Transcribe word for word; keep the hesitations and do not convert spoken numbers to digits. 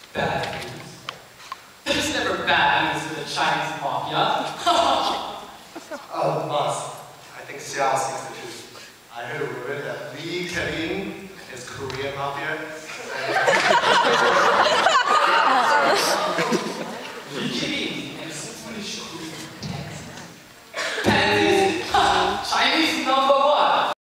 Bad news? There's never bad news for the Chinese Mafia. Oh, boss. I think Xiao speaks the truth. I heard a rumor that Li Kerin is Korean Mafia.